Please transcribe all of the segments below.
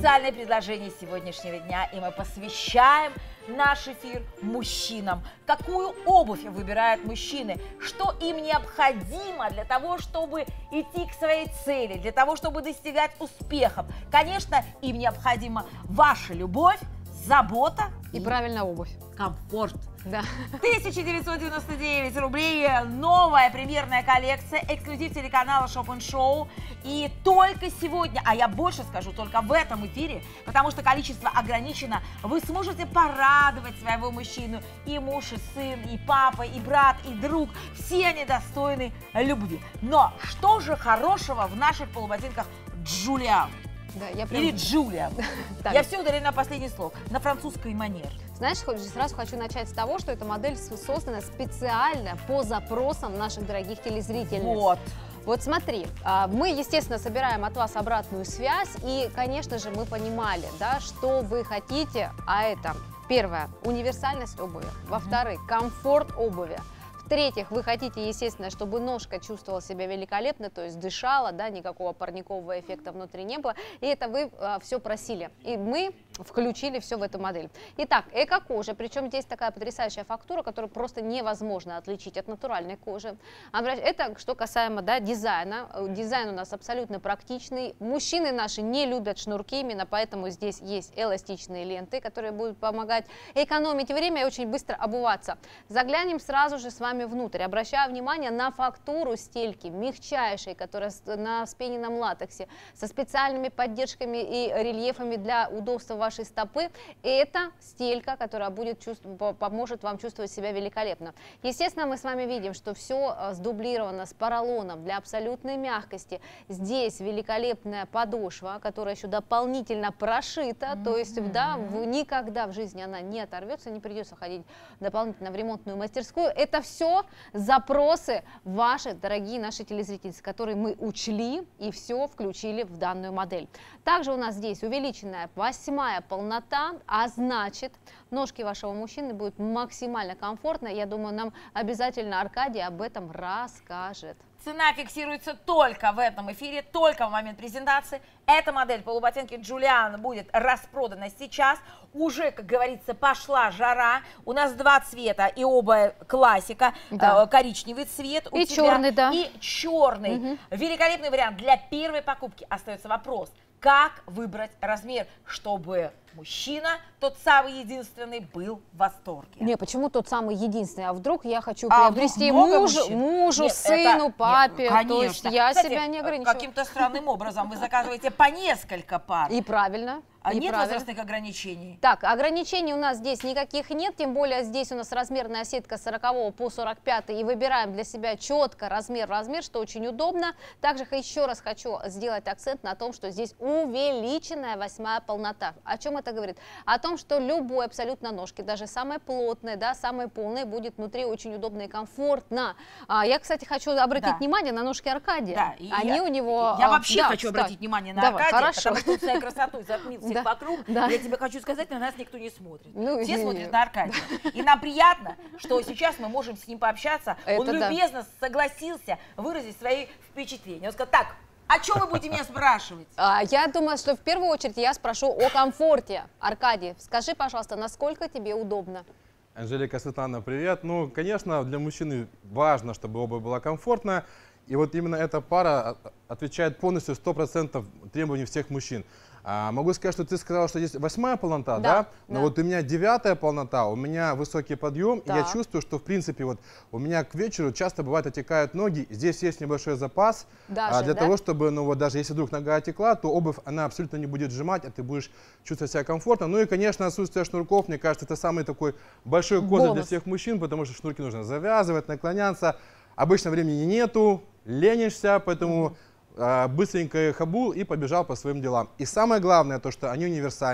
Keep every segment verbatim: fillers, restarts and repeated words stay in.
специальное предложение сегодняшнего дня, и мы посвящаем наш эфир мужчинам. Какую обувь выбирают мужчины? Что им необходимо для того, чтобы идти к своей цели, для того, чтобы достигать успехов? Конечно, им необходима ваша любовь, забота и, и правильная обувь. Комфорт. Да. тысяча девятьсот девяносто девять рублей, новая премьерная коллекция, эксклюзив телеканала Shop and Show. И только сегодня, а я больше скажу, только в этом эфире, потому что количество ограничено, вы сможете порадовать своего мужчину. И муж, и сын, и папа, и брат, и друг. Все они достойны любви. Но что же хорошего в наших полуботинках Джулиан? Да, я прям... Или Джулия. Я все ударила на последний слог, на французской манере. Знаешь, сразу хочу начать с того, что эта модель создана специально по запросам наших дорогих телезрительниц. Вот. Вот смотри, мы, естественно, собираем от вас обратную связь, и, конечно же, мы понимали, да, что вы хотите, а это, первое, универсальность обуви, во-вторых, комфорт обуви. В-третьих, вы хотите, естественно, чтобы ножка чувствовала себя великолепно, то есть дышала, да, никакого парникового эффекта внутри не было. И это вы а, все просили. И мы включили все в эту модель. Итак, эко-кожа, причем здесь такая потрясающая фактура, которую просто невозможно отличить от натуральной кожи. Это что касаемо, да, дизайна. Дизайн у нас абсолютно практичный. Мужчины наши не любят шнурки, именно поэтому здесь есть эластичные ленты, которые будут помогать экономить время и очень быстро обуваться. Заглянем сразу же с вами внутрь. Обращаю внимание на фактуру стельки, мягчайшей, которая на вспененном латексе, со специальными поддержками и рельефами для удобства вашей стопы. Это стелька, которая будет чувствовать, поможет вам чувствовать себя великолепно. Естественно, мы с вами видим, что все сдублировано с поролоном для абсолютной мягкости. Здесь великолепная подошва, которая еще дополнительно прошита, mm-hmm. то есть да, никогда в жизни она не оторвется, не придется ходить дополнительно в ремонтную мастерскую. Это все запросы ваши, дорогие наши телезрительницы, которые мы учли и все включили в данную модель. Также у нас здесь увеличенная восьмая полнота, а значит, ножки вашего мужчины будут максимально комфортно. Я думаю, нам обязательно Аркадий об этом расскажет. Цена фиксируется только в этом эфире, только в момент презентации. Эта модель полуботинки Джулиан будет распродана сейчас. Уже, как говорится, пошла жара. У нас два цвета, и оба классика. Да. Коричневый цвет у и тебя, черный, да. и черный. Угу. Великолепный вариант. Для первой покупки остается вопрос, как выбрать размер, чтобы мужчина, тот самый единственный, был в восторге. Не, почему тот самый единственный? А вдруг я хочу а приобрести мужу, мужу нет, сыну, это... папе? Нет, ну, то есть я Кстати, себя не ограничиваю. Каким-то странным образом вы заказываете по несколько пар. И правильно. А и нет правильно. возрастных ограничений? Так, ограничений у нас здесь никаких нет, тем более здесь у нас размерная сетка с сорокового по сорок пятый, и выбираем для себя четко размер, размер, что очень удобно. Также еще раз хочу сделать акцент на том, что здесь увеличенная восьмая полнота. О чем это говорит? О том, что любой абсолютно ножки, даже самой плотной, да, самой полной, будет внутри очень удобно и комфортно. А, я, кстати, хочу обратить да. внимание на ножки Аркадия. Да, Они я, у него... Я вообще да, хочу кстати. обратить внимание на Давай, Аркадия, хорошо. потому что он своей красотой затмил всех да. вокруг. Да. Я тебе хочу сказать, на нас никто не смотрит. Ну, Все и... смотрят на Аркадия. И нам приятно, что сейчас мы можем с ним пообщаться. Это он любезно да. согласился выразить свои впечатления. Он сказал, так, о чем вы будете меня спрашивать? А, я думаю, что в первую очередь я спрошу о комфорте. Аркадий, скажи, пожалуйста, насколько тебе удобно? Анжелика, Светлана, привет. Ну, конечно, для мужчины важно, чтобы обувь была комфортная. И вот именно эта пара отвечает полностью сто процентов требований всех мужчин. А, могу сказать, что ты сказала, что здесь восьмая полнота, да? да? Но да. вот у меня девятая полнота, у меня высокий подъем, да. и я чувствую, что в принципе вот у меня к вечеру часто бывает отекают ноги. Здесь есть небольшой запас даже, а, для да? того, чтобы, ну вот даже если вдруг нога отекла, то обувь она абсолютно не будет сжимать, а ты будешь чувствовать себя комфортно. Ну и, конечно, отсутствие шнурков, мне кажется, это самый такой большой козырь для всех мужчин, потому что шнурки нужно завязывать, наклоняться. Обычно времени нету, ленишься, поэтому... Mm-hmm. быстренько их обул и побежал по своим делам. И самое главное, то, что они универсальные.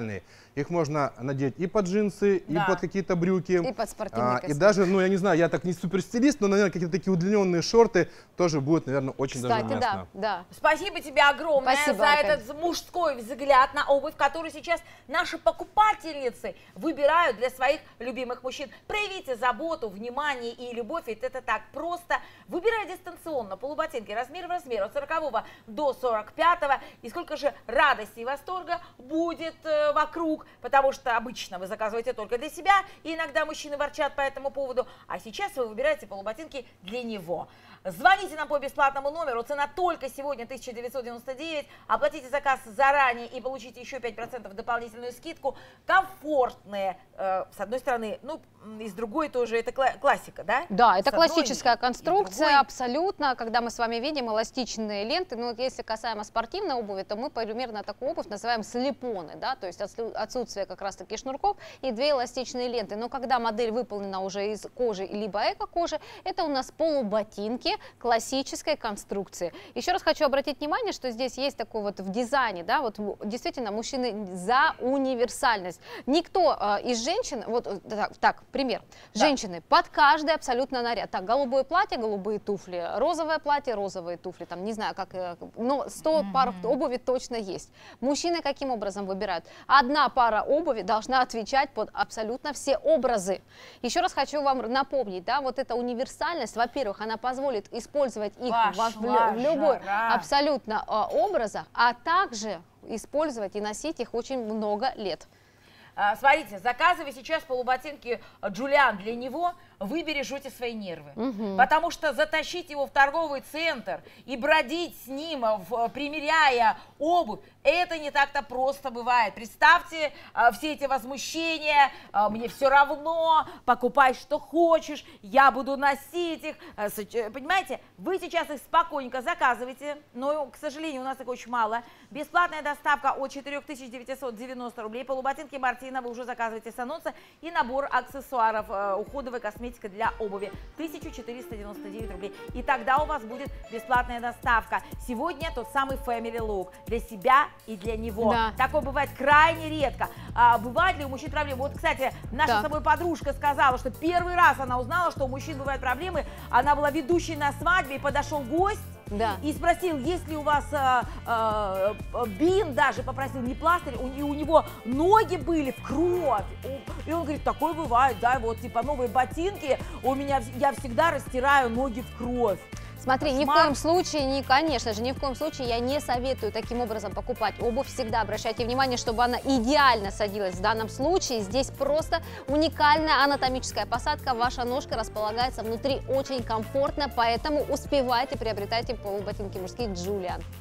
Их можно надеть и под джинсы, Да. и под какие-то брюки. И под спортивный А, и костюм. даже, ну я не знаю, я так не суперстилист, но, наверное, какие-то такие удлиненные шорты тоже будут, наверное, очень даже Кстати, уместно. да, да. Спасибо тебе огромное Спасибо, за Аркадий. этот мужской взгляд на обувь, который сейчас наши покупательницы выбирают для своих любимых мужчин. Проявите заботу, внимание и любовь, ведь это так просто. Выбирай дистанционно полуботинки размер в размер от сорокового до сорок пятого. И сколько же радости и восторга будет э, вокруг, потому что обычно вы заказываете только для себя, и иногда мужчины ворчат по этому поводу, а сейчас вы выбираете полуботинки для него. Звоните нам по бесплатному номеру, цена только сегодня тысяча девятьсот девяносто девять, оплатите заказ заранее и получите еще пять процентов дополнительную скидку. Комфортные, э, с одной стороны, ну и с другой тоже, это кла классика, да? Да, это С одной классическая и конструкция, другой. абсолютно, когда мы с вами видим эластичные ленты, ну вот если касаемо спортивной обуви, то мы примерно такую обувь называем слепоны, да, то есть отсутствие как раз-таки шнурков и две эластичные ленты, но когда модель выполнена уже из кожи либо эко-кожи, это у нас полуботинки классической конструкции. Еще раз хочу обратить внимание, что здесь есть такой вот в дизайне, да, вот действительно мужчины за универсальность. Никто э, из женщин, вот э, так, так пример, Да. женщины под каждый абсолютно наряд. Так, голубое платье, голубые туфли, розовое платье, розовые туфли, там не знаю, как, э, но сто Мгм. пар обуви точно есть. Мужчины каким образом выбирают? Одна пара обуви должна отвечать под абсолютно все образы. Еще раз хочу вам напомнить, да, вот эта универсальность, во-первых, она позволит использовать их во- в, Пошла в любой жара. абсолютно э, образах, а также использовать и носить их очень много лет. А, Смотрите, заказывай сейчас полуботинки Джулиан для него, вы бережете свои нервы. Мгм. Потому что затащить его в торговый центр и бродить с ним, в- примеряя обувь, это не так-то просто бывает. Представьте а, все эти возмущения, а, мне все равно, покупай что хочешь, я буду носить их. А, с- э, Понимаете, вы сейчас их спокойненько заказываете, но, к сожалению, у нас их очень мало. Бесплатная доставка от четырёх тысяч девятисот девяноста рублей. Полуботинки Мартина вы уже заказываете с анонса. И набор аксессуаров, э, уходовая косметика для обуви. тысяча четыреста девяносто девять рублей. И тогда у вас будет бесплатная доставка. Сегодня тот самый Family Look для себя и для него. Да. Такое бывает крайне редко. А, бывает ли у мужчин проблемы? Вот, кстати, наша Да. с тобой подружка сказала, что первый раз она узнала, что у мужчин бывают проблемы. Она была ведущей на свадьбе, и подошел гость, Да. и спросил, есть ли у вас а, а, а, бинт, даже попросил, не пластырь, у, и у него ноги были в кровь. У- И он говорит, такое бывает, да, вот типа новые ботинки, у меня, вс- я всегда растираю ноги в кровь. Смотри, ни в Кошмар. коем случае, не, конечно же, ни в коем случае я не советую таким образом покупать обувь. Всегда обращайте внимание, чтобы она идеально садилась. В данном случае здесь просто уникальная анатомическая посадка. Ваша ножка располагается внутри очень комфортно, поэтому успевайте, приобретайте полуботинки мужские Джулиан.